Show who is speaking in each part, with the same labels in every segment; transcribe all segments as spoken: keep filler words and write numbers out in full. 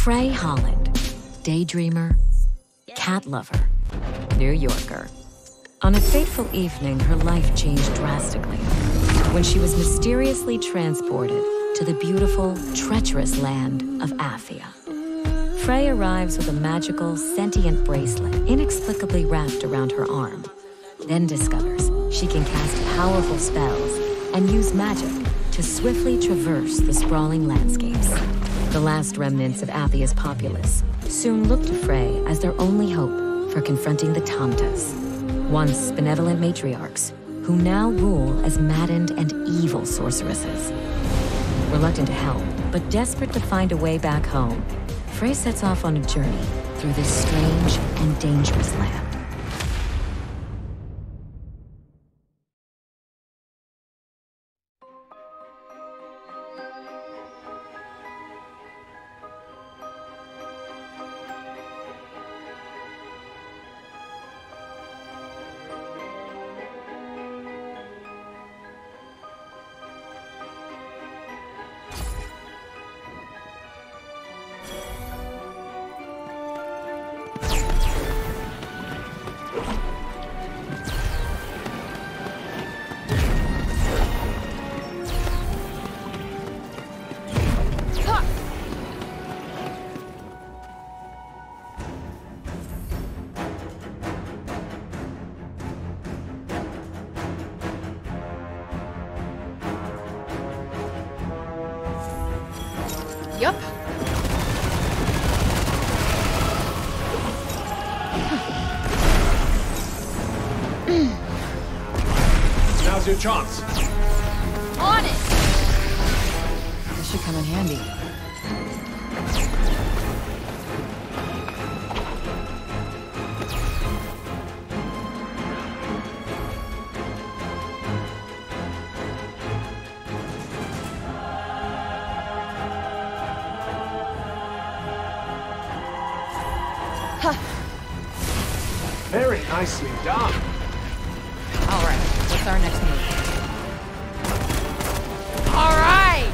Speaker 1: Frey Holland, daydreamer, cat lover, New Yorker. On a fateful evening, her life changed drastically when she was mysteriously transported to the beautiful, treacherous land of Athia. Frey arrives with a magical, sentient bracelet inexplicably wrapped around her arm, then discovers she can cast powerful spells and use magic to swiftly traverse the sprawling landscapes. The last remnants of Athia's populace soon look to Frey as their only hope for confronting the Tantas, once benevolent matriarchs, who now rule as maddened and evil sorceresses. Reluctant to help, but desperate to find a way back home, Frey sets off on a journey through this strange and dangerous land.
Speaker 2: Yup.
Speaker 3: Now's your chance.
Speaker 2: On it!
Speaker 1: This should come in handy.
Speaker 3: Very nicely done.
Speaker 2: All right, what's our next move? All right!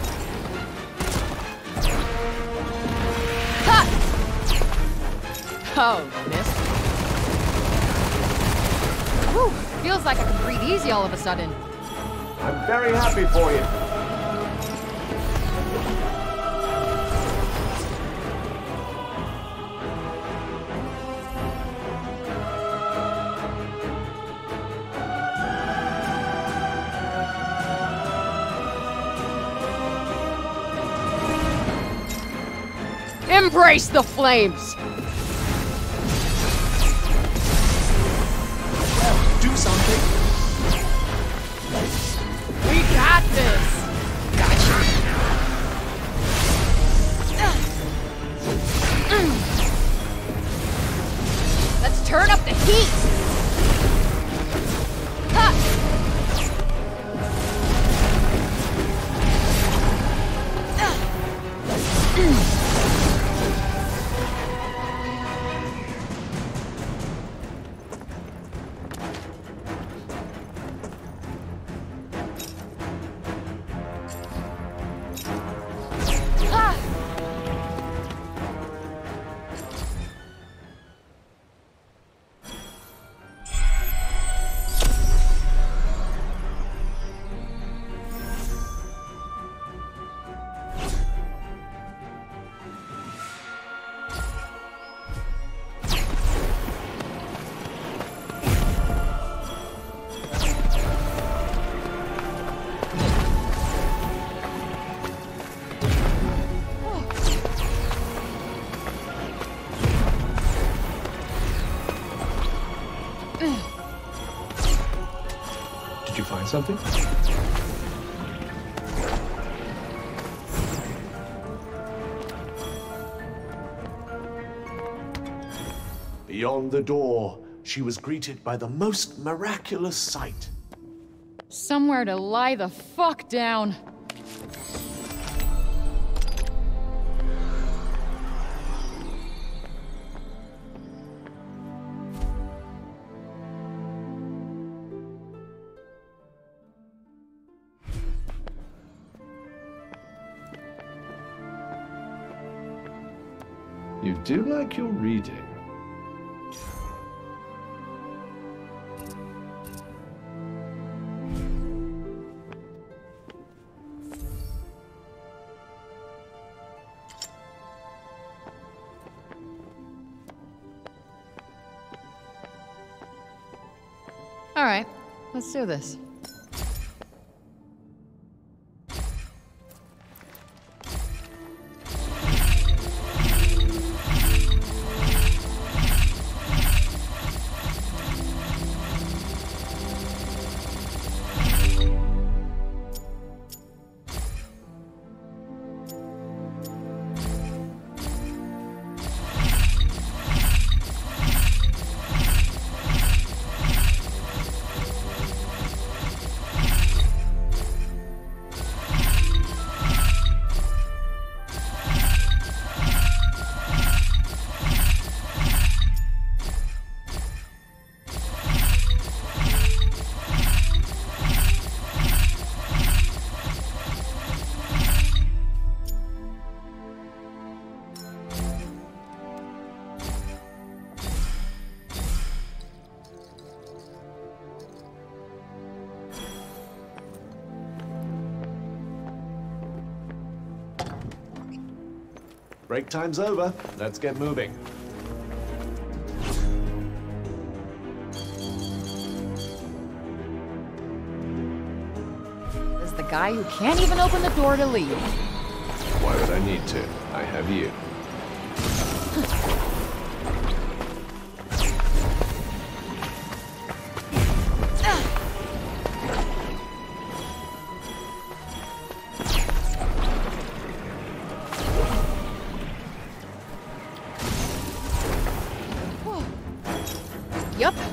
Speaker 2: Ha! Oh, missed. Whew, feels like I can breathe easy all of a sudden.
Speaker 3: I'm very happy for you.
Speaker 2: Embrace the flames!
Speaker 3: Do something.
Speaker 2: We got this! Gotcha! Let's turn up the heat! Ha!
Speaker 3: Did you find something? Beyond the door, she was greeted by the most miraculous sight.
Speaker 2: Somewhere to lie the fuck down.
Speaker 3: You do like your reading.
Speaker 2: All right, let's do this.
Speaker 3: Break time's over. Let's get moving.
Speaker 2: There's the guy who can't even open the door to leave.
Speaker 3: Why would I need to? I have you.
Speaker 2: Yup.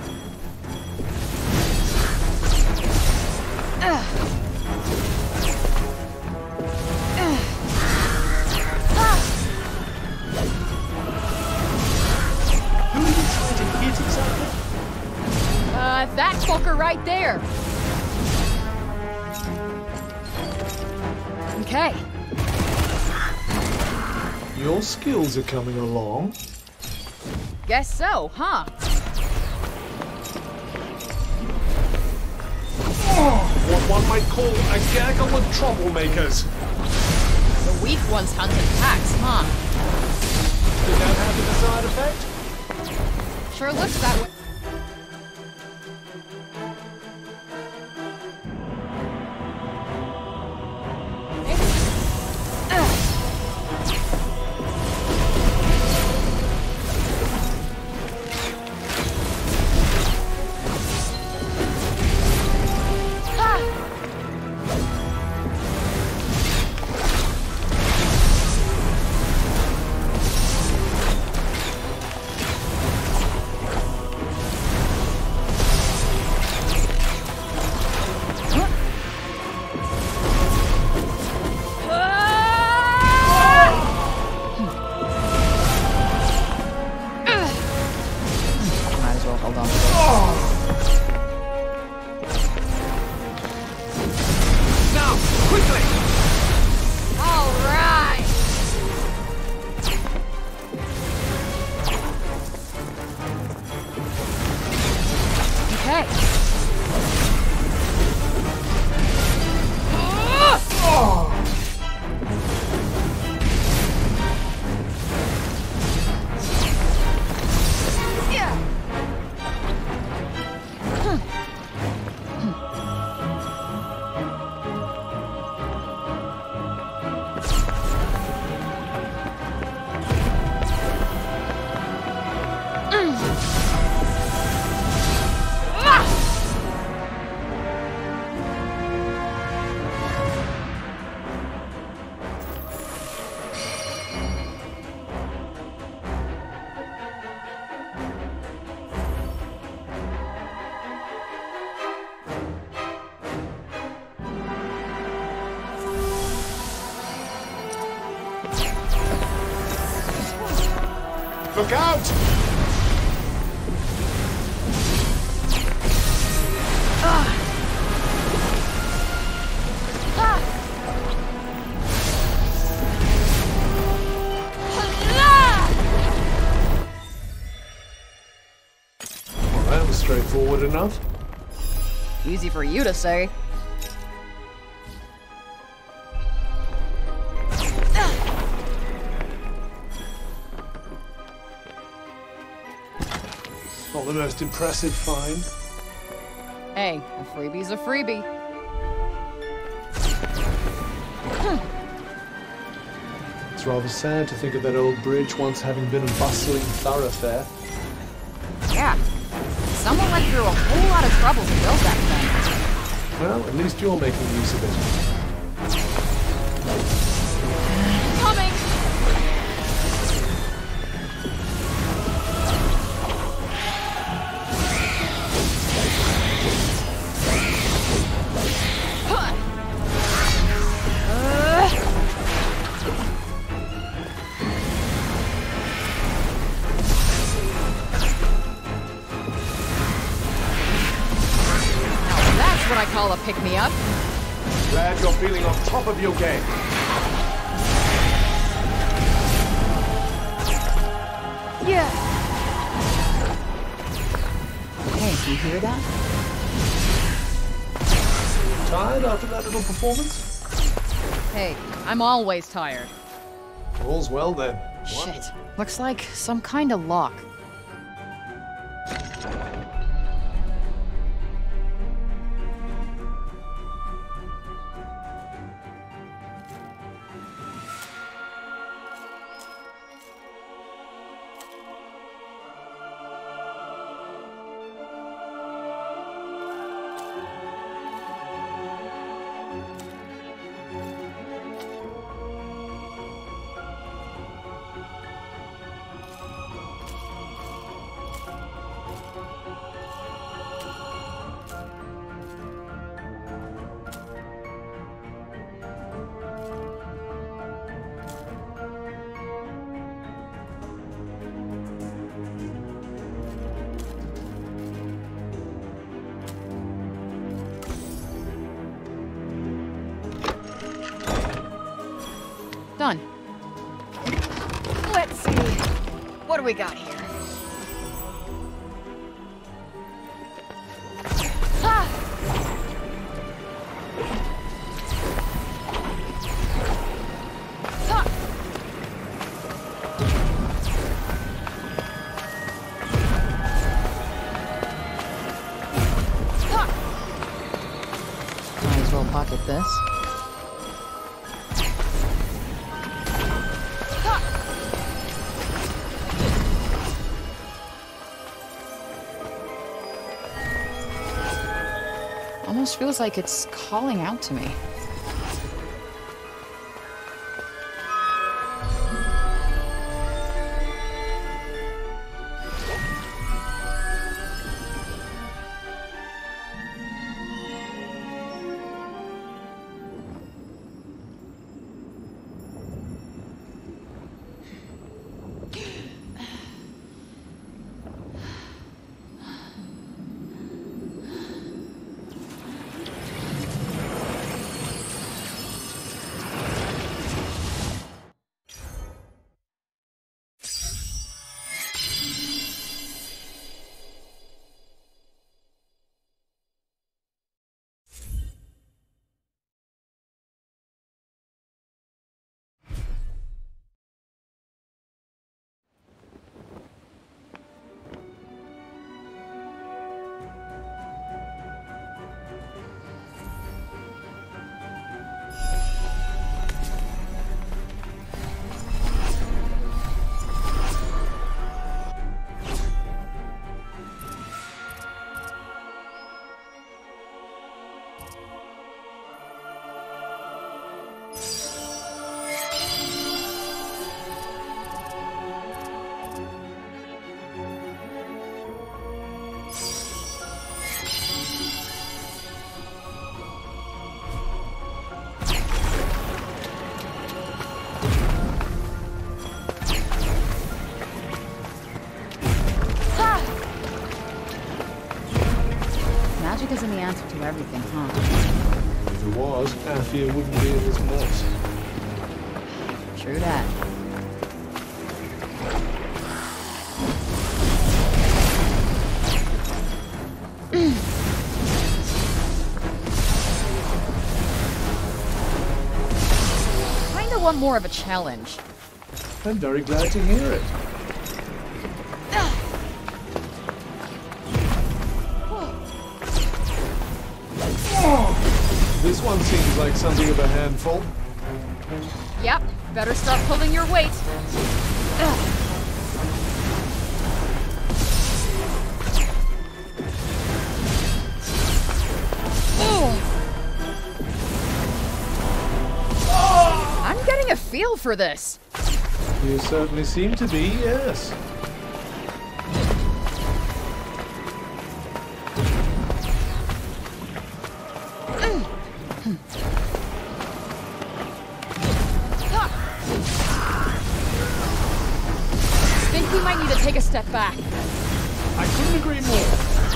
Speaker 3: Who are you trying to hit exactly?
Speaker 2: Uh, that fucker right there. Okay.
Speaker 3: Your skills are coming along.
Speaker 2: Guess so, huh?
Speaker 3: What one might call a gaggle of troublemakers.
Speaker 2: The weak ones hunt and packs, huh?
Speaker 3: Did that have the desired effect?
Speaker 2: Sure looks that way.
Speaker 3: Look out!
Speaker 2: Ah. Ah. Ah.
Speaker 3: That was straightforward enough.
Speaker 2: Easy for you to say.
Speaker 3: Not the most impressive find.
Speaker 2: Hey, a freebie's a freebie.
Speaker 3: It's rather sad to think of that old bridge once having been a bustling thoroughfare.
Speaker 2: Yeah. Someone went through a whole lot of trouble to build that thing.
Speaker 3: Well, at least you're making use of it.
Speaker 2: Coming! What I call a pick-me-up.
Speaker 3: Glad you're feeling on top of your game.
Speaker 2: Yeah. Hey, do you hear that?
Speaker 3: Tired after that little performance?
Speaker 2: Hey, I'm always tired.
Speaker 3: All's well then.
Speaker 2: Shit. Looks like some kind of lock. Done. Let's see. What do we got here? Ah! Ah! Ah! Might as well pocket this. Almost feels like it's calling out to me. Magic isn't the answer to everything, huh?
Speaker 3: If it was, Athia wouldn't be in this mess.
Speaker 2: True that. want more of a challenge.
Speaker 3: I'm very glad to hear it. This one seems like something of a handful.
Speaker 2: Yep, better start pulling your weight. Ugh. I'm getting a feel for this.
Speaker 3: You certainly seem to be, yes.
Speaker 2: Think we might need to take a step back.
Speaker 3: I couldn't agree more.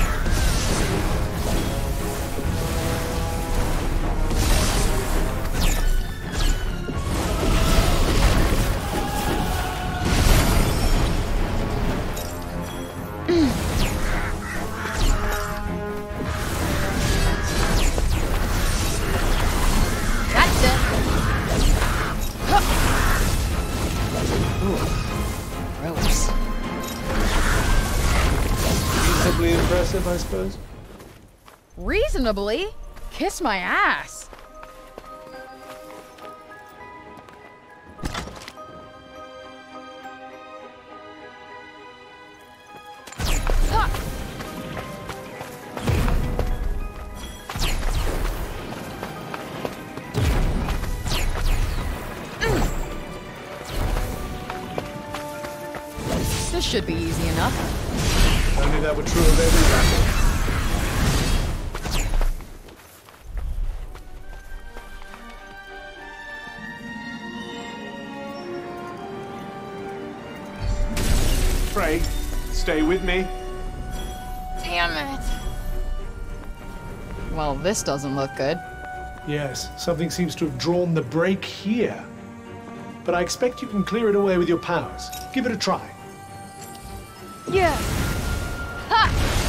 Speaker 3: I suppose.
Speaker 2: Reasonably? Kiss my ass. This should be easy enough.
Speaker 3: Only that were true of every battle. Frey, stay with me.
Speaker 2: Damn it. Well, this doesn't look good.
Speaker 3: Yes, something seems to have drawn the break here. But I expect you can clear it away with your powers. Give it a try.
Speaker 2: Yeah. Ha!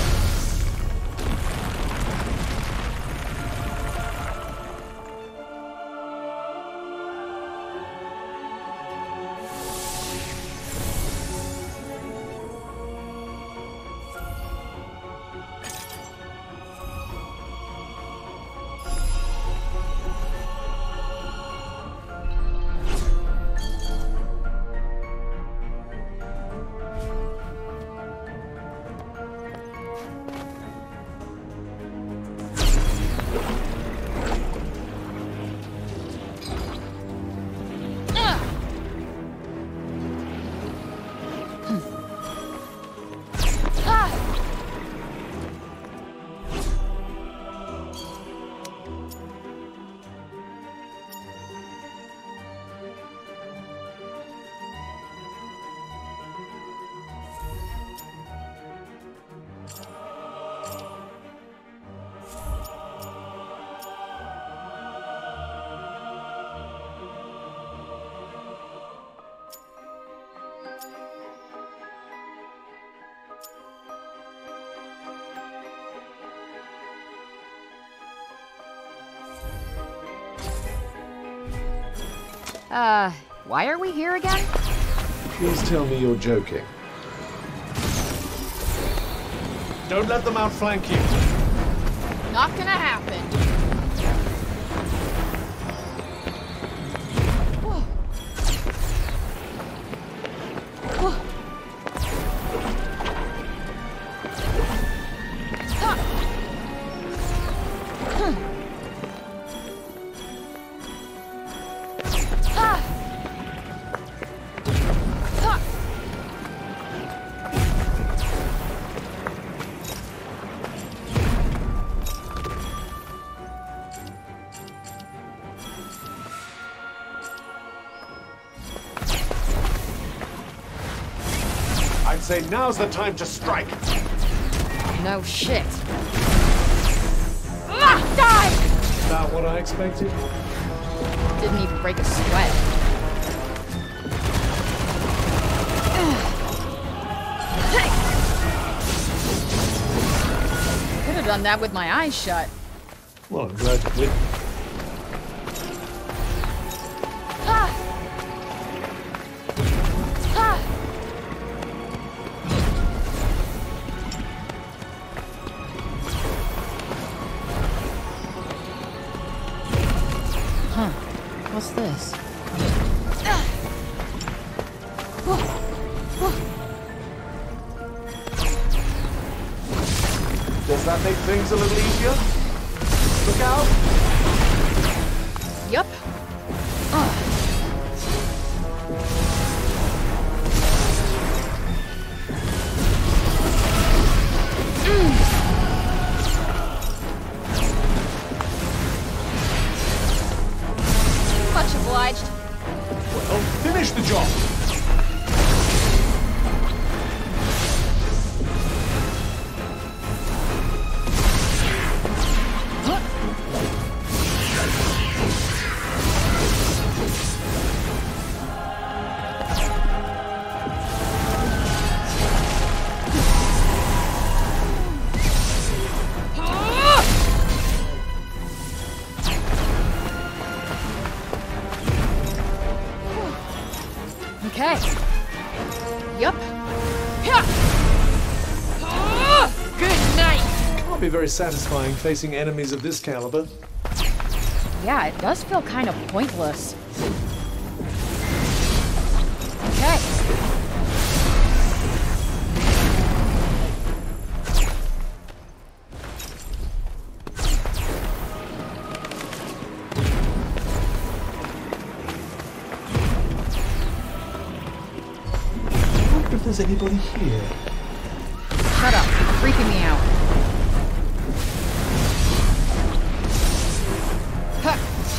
Speaker 2: Uh, why are we here again?
Speaker 3: Please tell me you're joking. Don't let them outflank you.
Speaker 2: Not gonna happen. Whoa. Whoa. Ha. Hmm.
Speaker 3: I'd say now's the time to strike.
Speaker 2: No shit. Ah, die!
Speaker 3: Is that what I expected?
Speaker 2: Didn't even break a sweat. Could have done that with my eyes shut.
Speaker 3: Well, I'm glad you did.
Speaker 2: Ah! What's this?
Speaker 3: Does that make things a little easier? Look out!
Speaker 2: Yup. Uh. Mm. Much obliged.
Speaker 3: Well, finish the job!
Speaker 2: Okay. Yup. Good night.
Speaker 3: Can't be very satisfying facing enemies of this caliber.
Speaker 2: Yeah, it does feel kind of pointless. Okay.
Speaker 3: If there's anybody here.
Speaker 2: Shut up. You're freaking me out. Huh.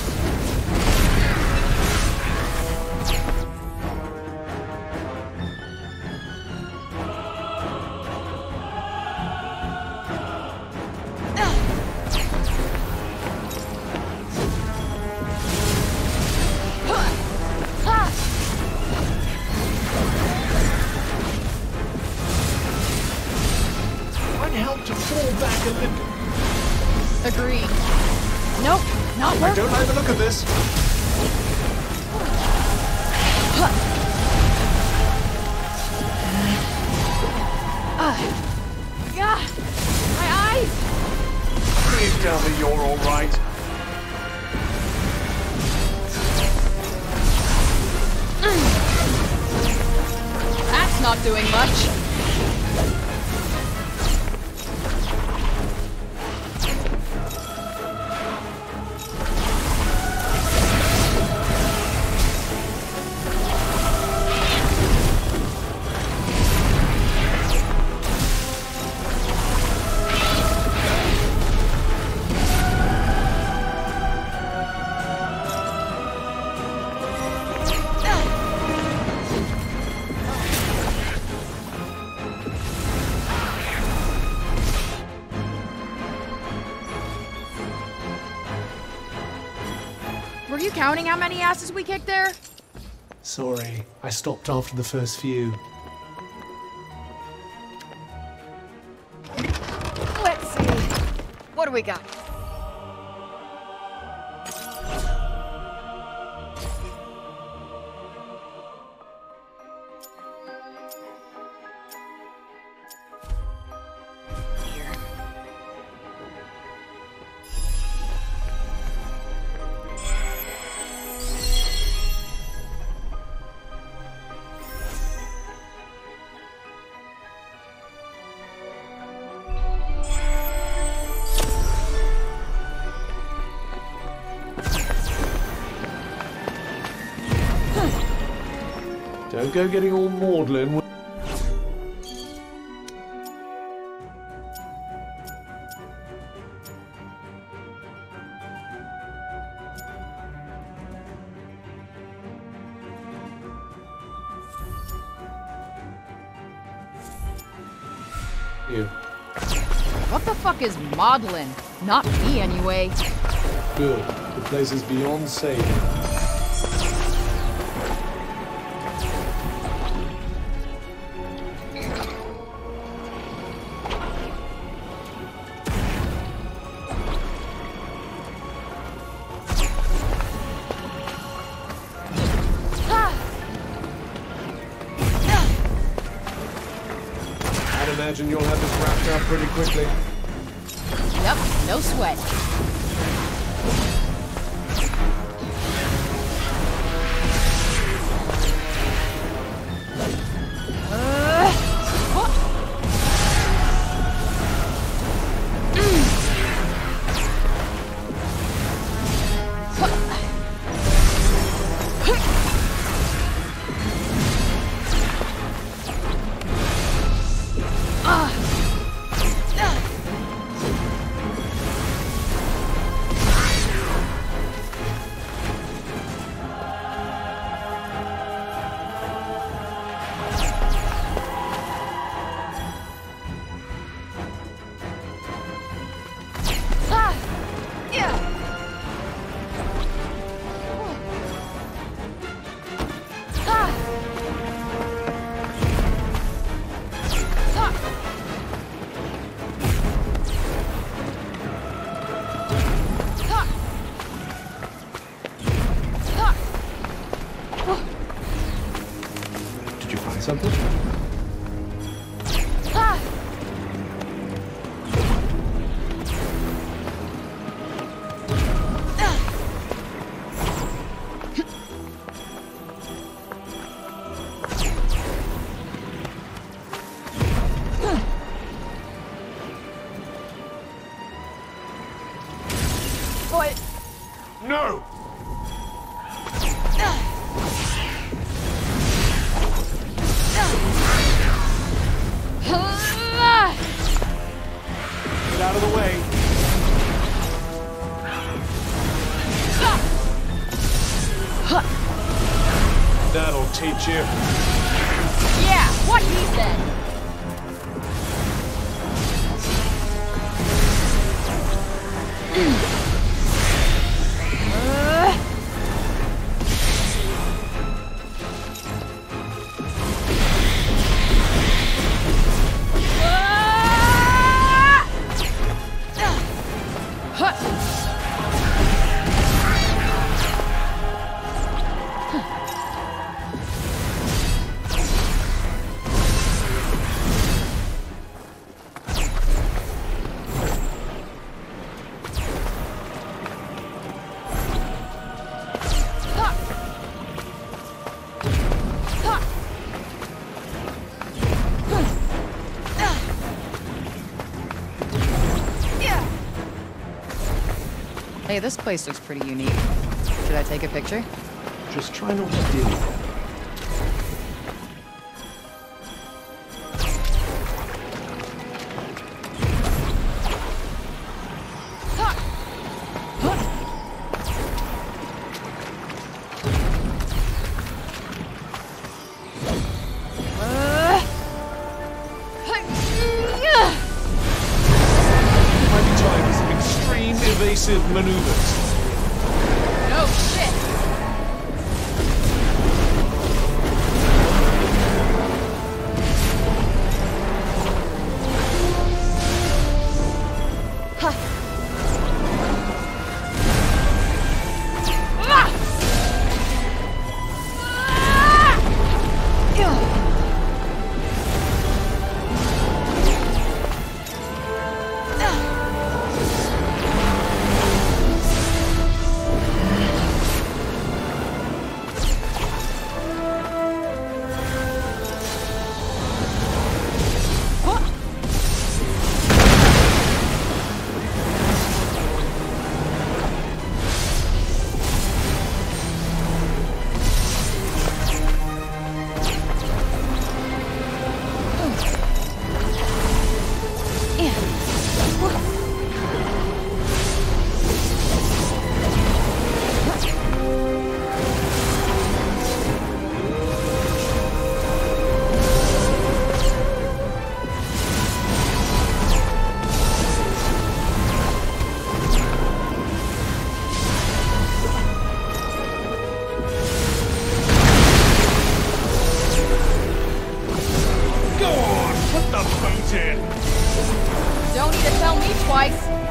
Speaker 3: To fall back a little.
Speaker 2: Agreed. Nope, not
Speaker 3: I
Speaker 2: working.
Speaker 3: don't like the look of this.
Speaker 2: Uh, God, my eyes.
Speaker 3: Please tell me you're all right.
Speaker 2: That's not doing much. Were you counting how many asses we kicked there?
Speaker 3: Sorry, I stopped after the first few.
Speaker 2: Let's see. What do we got?
Speaker 3: Don't go getting all maudlin. You.
Speaker 2: What the fuck is maudlin? Not me, anyway.
Speaker 3: Good. The place is beyond safe. I'd imagine you'll have this wrapped up pretty quickly.
Speaker 2: Yep, no sweat.
Speaker 3: No! Get out of the way. That'll teach you.
Speaker 2: Yeah, what he said. Hey, this place looks pretty unique. Should I take a picture?
Speaker 3: Just try not to deal with it.
Speaker 4: Maneuvers.
Speaker 2: No shit. Huh. Ah! Ah! Don't need to tell me twice.